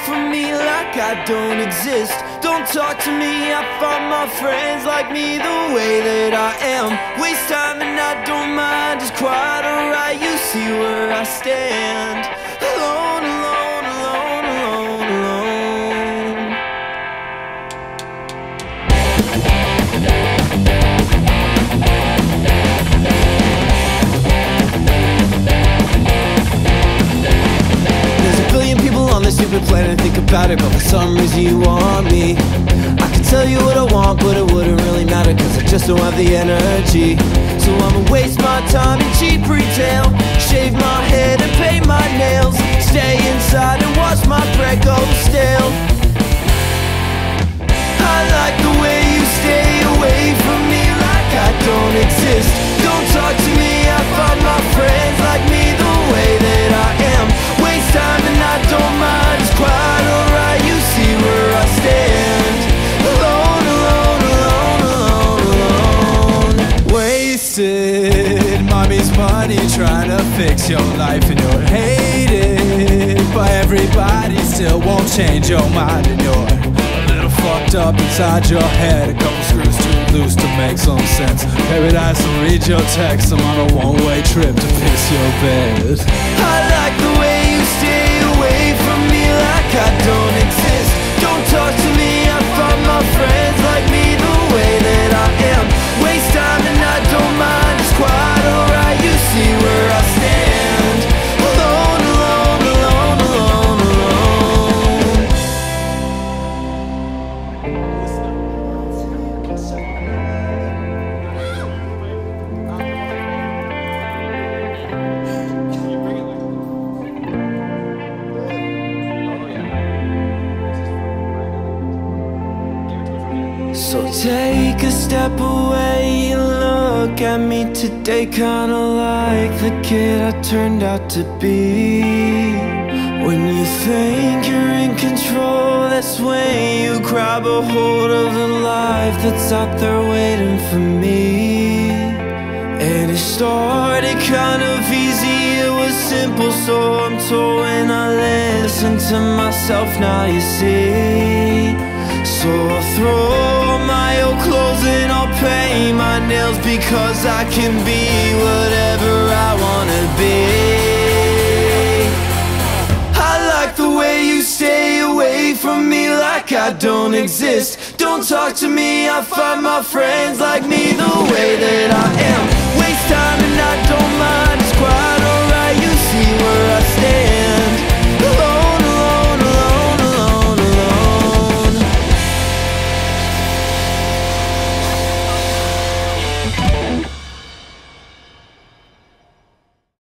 from me like I don't exist. Don't talk to me, I find my friends like me the way that I am. Waste time and I don't mind, just quite alright. You see where I stand. Alone, alone, alone, alone, alone. There's a billion people on this stupid planet, think about it, but for some reason you want me. I could tell you what I want, but it wouldn't really matter, cause I just don't have the energy. So I'ma waste my time in cheap retail, shave my head and paint my nails, stay inside and watch my bread go stale. I like the way you stay away from me like I don't exist. Don't talk to me, I find my friends like me the way that I am. Waste time and I don't mind, it's quite alright. You see where I stand. Alone, alone, alone, alone, alone. Wasted, mommy's money trying to fix your life, and you're hated by everybody, still won't change your mind, and you're a little fucked up inside your head. A couple screws too loose to make some sense. Paradise will read your text, I'm on a one-way trip to piss your bed. I like the way you stay away from me like I don't exist. Don't talk to me, I find my friends like me the way that I am. Waste time and I don't mind, it's quite alright. You see where I stand. Alone, alone, alone, alone, alone. So take a step away and look at me today, kinda like the kid I turned out to be. When you think you're in control, that's when you grab a hold of the life that's out there waiting for me. And it started kind of easy, it was simple, so I'm told when I listen to myself, now you see. So I'll throw my old clothes and I'll paint my nails, because I can be whatever I wanna be. I like the way you stay away from me like I don't exist. Don't talk to me, I find my friends like me the way that I am. Waste time and I don't mind, it's quite alright. You see where